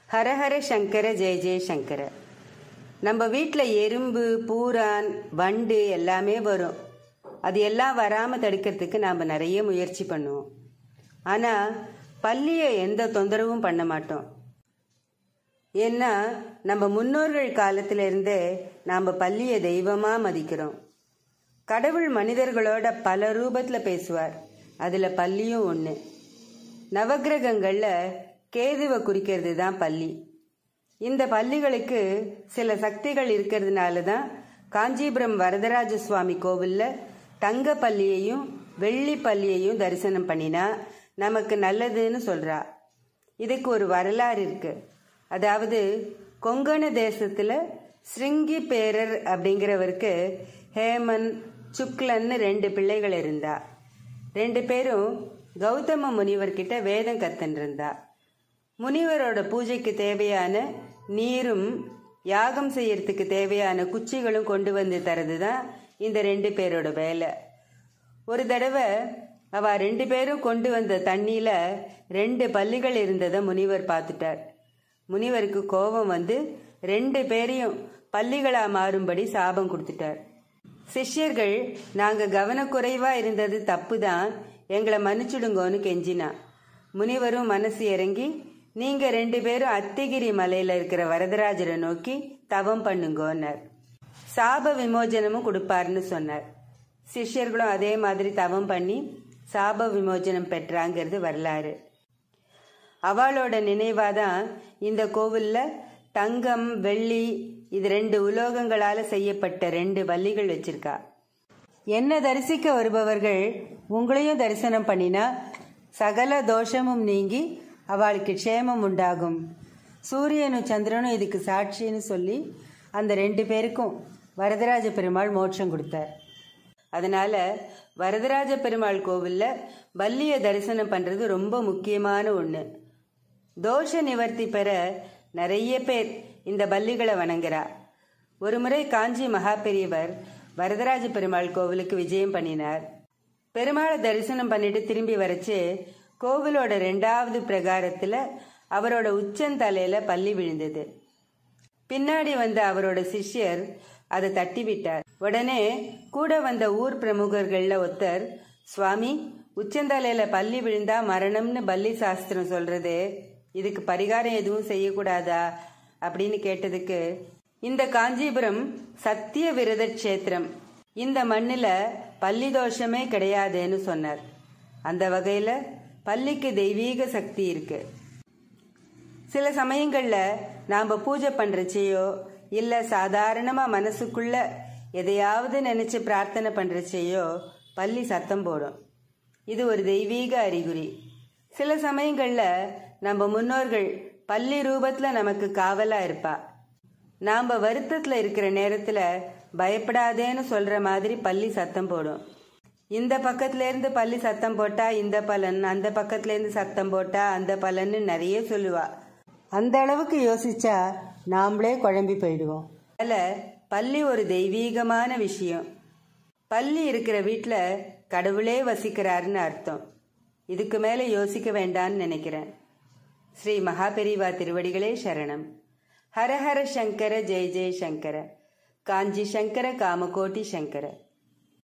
ஹரஹர சங்கர ஜெய ஜெய சங்கர. நம்ம வீட்டில் எறும்பு, பூரான், வண்டு எல்லாமே வரும். அது எல்லாம் வராமல் தடுக்கிறதுக்கு நாம் நிறைய முயற்சி பண்ணுவோம். ஆனால் பல்லியை எந்த தொந்தரவும் பண்ண மாட்டோம். ஏன்னா நம்ம முன்னோர்கள் காலத்திலிருந்தே நாம் பல்லியை தெய்வமாக மதிக்கிறோம். கடவுள் மனிதர்களோட பல ரூபத்தில் பேசுவார். அதில் பல்லியும் ஒன்று. நவக்கிரகங்களில் கேதுவை குறிக்கிறது தான் பல்லி. இந்த பல்லிகளுக்கு சில சக்திகள் இருக்கிறதுனால தான் காஞ்சிபுரம் வரதராஜ சுவாமி கோவிலில் தங்க பல்லியையும் வெள்ளி பல்லியையும் தரிசனம் பண்ணினா நமக்கு நல்லதுன்னு சொல்கிறா. இதுக்கு ஒரு வரலாறு இருக்கு. அதாவது கொங்கண தேசத்தில் ஸ்ருங்கி பேரர் அப்படிங்கிறவருக்கு ஹேமன், சுக்லன்னு 2 பிள்ளைகள் இருந்தா. 2 பேரும் கௌதம முனிவர்கிட்ட வேதம் கத்துன்றிருந்தா. முனிவரோட பூஜைக்கு தேவையான நீரும் யாகம் செய்யறதுக்கு தேவையான குச்சிகளும் கொண்டு வந்து தரது தான் இந்த 2 பேரோட வேலை. ஒரு தடவை அவ 2 பேரும் கொண்டு வந்த தண்ணியில 2 பல்லிகள் இருந்ததை முனிவர் பார்த்துட்டார். முனிவருக்கு கோபம் வந்து 2 பேரையும் பல்லிகளா மாறும்படி சாபம் கொடுத்துட்டார். சிஷ்யர்கள், நாங்க கவனக்குறைவா இருந்தது தப்பு தான், எங்களை மன்னிச்சுடுங்கோன்னு கெஞ்சினா. முனிவரும் மனசு இறங்கி, நீங்க 2 பேரும் அத்திகிரி மலையில இருக்கிற வரதராஜரை நோக்கி தவம் பண்ணுங்கோன்னார். சாப விமோச்சனமும் கொடுப்பாருன்னு சொன்னார். சிஷ்யர்களும் அதே மாதிரி தவம் பண்ணி சாப விமோச்சனம் பெற்றாங்கிறது வரலாறு. அவளோட நினைவாதான் இந்த கோவில்ல தங்கம், வெள்ளி, இது 2 உலோகங்களால செய்யப்பட்ட 2 பல்லிகள் வச்சிருக்கா. என்ன தரிசிக்க வருபவர்கள் உங்களையும் தரிசனம் பண்ணினா சகல தோஷமும் நீங்கி அவளுக்கு க்ஷேமம் உண்டாகும். சூரியனும் சந்திரனும் இதுக்கு சாட்சின்னு சொல்லி அந்த 2 பேருக்கும் வரதராஜ பெருமாள் மோட்சம் கொடுத்தார். அதனால வரதராஜ பெருமாள் கோவில்ல பல்லியை தரிசனம் பண்றது ரொம்ப முக்கியமான ஒன்று. தோஷ நிவர்த்தி பெற நிறைய பேர் இந்த பல்லிகளை வணங்குறா. ஒரு முறை காஞ்சி மகா பெரியவர் வரதராஜ பெருமாள் கோவிலுக்கு விஜயம் பண்ணினார். பெருமாளை தரிசனம் பண்ணிட்டு திரும்பி வரைச்சு கோவிலோட 2வது பிரகாரத்துல அவரோட உச்சந்தலையில பல்லி விழுந்தது. பின்னாடி வந்த அவரோட சிஷ்யர் அதை தட்டி விட்டார். உடனே கூட வந்த ஊர் பிரமுகர்கள்ல ஒருத்தர், சுவாமி, உச்சந்தலையில பல்லி விழுந்தா மரணம்னு பல்லி சாஸ்திரம் சொல்றது, இதுக்கு பரிகாரம் எதுவும் செய்யக்கூடாதா அப்படின்னு கேட்டதுக்கு, இந்த காஞ்சிபுரம் சத்திய விரத கஷேத்திரம், இந்த மண்ணில பல்லி தோஷமே கிடையாதுன்னு சொன்னார். அந்த வகையில பல்லிக்கு தெய்வீக சக்தி இருக்கு. சில சமயங்கள்ல நாம பூஜை பண்றச்சையோ இல்ல சாதாரணமா மனசுக்குள்ள எதையாவது நினைச்சு பிரார்த்தனை பண்றச்சையோ பல்லி சத்தம் போடும். இது ஒரு தெய்வீக அறிகுறி. சில சமயங்கள்ல நம்ம முன்னோர்கள் பல்லி ரூபத்துல நமக்கு காவலா இருப்பா. நாம வருத்தத்துல இருக்கிற நேரத்துல பயப்படாதேன்னு சொல்ற மாதிரி பல்லி சத்தம் போடும். இந்த பக்கத்துல இருந்து பல்லி சத்தம் போட்டா இந்த பலன், அந்த பக்கத்துல இருந்து சத்தம் போட்டா அந்த பலன்னு நிறைய சொல்லுவா. அந்த அளவுக்கு யோசிச்சா நாமளே குழம்பி போயிடுவோம். அதில் பல்லி ஒரு தெய்வீகமான விஷயம். பல்லி இருக்கிற வீட்டில் கடவுளே வசிக்கிறாருன்னு அர்த்தம். இதுக்கு மேலே யோசிக்க வேண்டான்னு நினைக்கிறேன். ஸ்ரீ மகாபெரிவா திருவடிகளே சரணம். ஹரஹர சங்கர ஜெய ஜெய சங்கர. காஞ்சி சங்கர காமகோட்டி சங்கர.